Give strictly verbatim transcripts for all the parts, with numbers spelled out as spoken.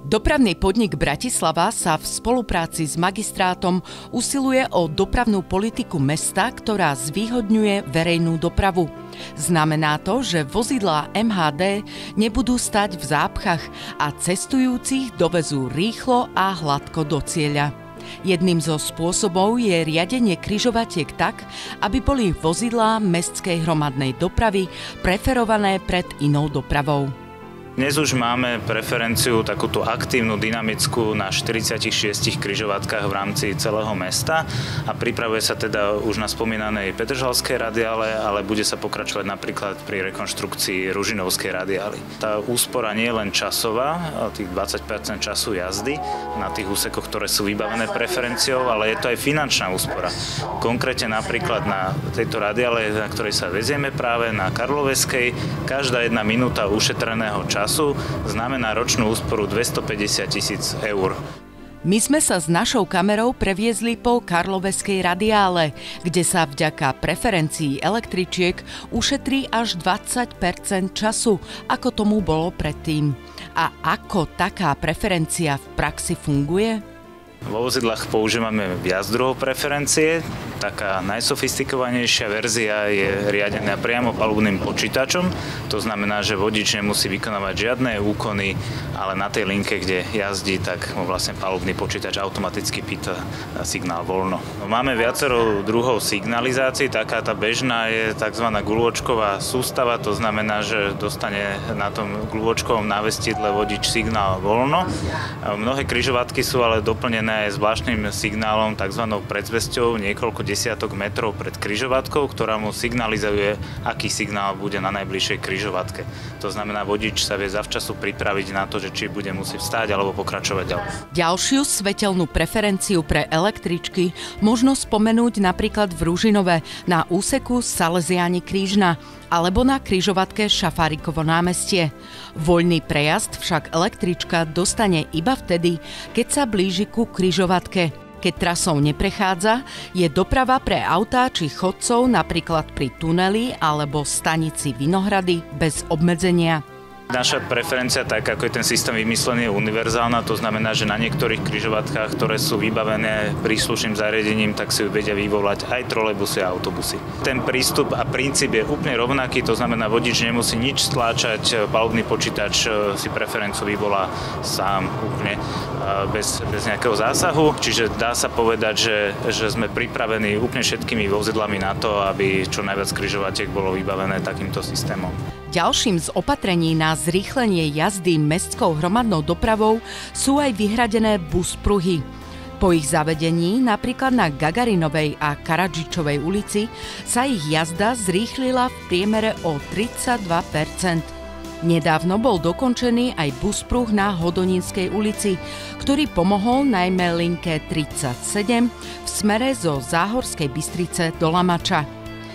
Dopravný podnik Bratislava sa v spolupráci s magistrátom usiluje o dopravnú politiku mesta, ktorá zvýhodňuje verejnú dopravu. Znamená to, že vozidlá em há dé nebudú stať v zápchách a cestujúcich dovezú rýchlo a hladko do cieľa. Jedným zo spôsobov je riadenie križovatiek tak, aby boli vozidlá mestskej hromadnej dopravy preferované pred inou dopravou. Dnes už máme preferenciu takúto aktívnu, dynamickú na štyridsiatich šiestich križovatkách v rámci celého mesta a pripravuje sa teda už na spomínanej Petržalskej radiále, ale bude sa pokračovať napríklad pri rekonštrukcii Ružinovskej radiály. Tá úspora nie je len časová, tých dvadsať percent času jazdy na tých úsekoch, ktoré sú vybavené preferenciou, ale je to aj finančná úspora. Konkrétne napríklad na tejto radiále, na ktorej sa vezieme práve na Karloveskej, každá jedna minúta ušetreného času času znamená ročnú úsporu dvestopäťdesiat tisíc eur. My sme sa s našou kamerou previezli po Karloveskej radiále, kde sa vďaka preferencii električiek ušetrí až dvadsať percent času, ako tomu bolo predtým. A ako taká preferencia v praxi funguje? Vo vozidlách používame viac druhov preferencie. Taká najsofistikovanejšia verzia je riadená priamo palubným počítačom. To znamená, že vodič nemusí vykonávať žiadne úkony, ale na tej linke, kde jazdí, tak mu vlastne palubný počítač automaticky pýta signál voľno. Máme viacero druhov signalizácií. Taká tá bežná je tzv. Guľôčková sústava. To znamená, že dostane na tom guľôčkovom návestidle vodič signál voľno. Mnohé križovatky sú ale doplnené aj zvláštnym signálom, tzv. Predzvesťou niekoľko desiatok metrov pred križovatkou, ktorá mu signalizuje, aký signál bude na najbližšej križovatke. To znamená, vodič sa vie zavčasu pripraviť na to, že či bude musieť vstáť alebo pokračovať ďalej. Ďalšiu svetelnú preferenciu pre električky možno spomenúť napríklad v Ružinove na úseku Salesiáni Krížna alebo na križovatke Šafárikovo námestie. Voľný prejazd však električka dostane iba vtedy, keď sa blíži ku križovatke. Keď trasou neprechádza, je doprava pre autá či chodcov napríklad pri tuneli alebo stanici Vinohrady bez obmedzenia. Naša preferencia, tak ako je ten systém vymyslený, je univerzálna. To znamená, že na niektorých križovatkách, ktoré sú vybavené príslušným zariadením, tak si vedia vyvolať aj trolejbusy a autobusy. Ten prístup a princíp je úplne rovnaký, to znamená, vodič nemusí nič stláčať, palubný počítač si preferenciu vyvolá sám úplne bez, bez nejakého zásahu. Čiže dá sa povedať, že, že sme pripravení úplne všetkými vozidlami na to, aby čo najviac križovatiek bolo vybavené takýmto systémom. Ďalším z opatrení na zrýchlenie jazdy mestskou hromadnou dopravou sú aj vyhradené buspruhy. Po ich zavedení, napríklad na Gagarinovej a Karadžičovej ulici, sa ich jazda zrýchlila v priemere o tridsaťdva percent. Nedávno bol dokončený aj buspruh na Hodonínskej ulici, ktorý pomohol najmä linke tridsaťsedem v smere zo Záhorskej Bystrice do Lamača.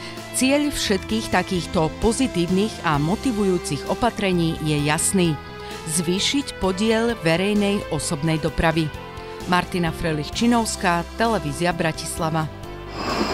Cieľ všetkých takýchto pozitívnych a motivujúcich opatrení je jasný. Zvýšiť podiel verejnej osobnej dopravy. Martina Frelich-Činovská, televízia Bratislava.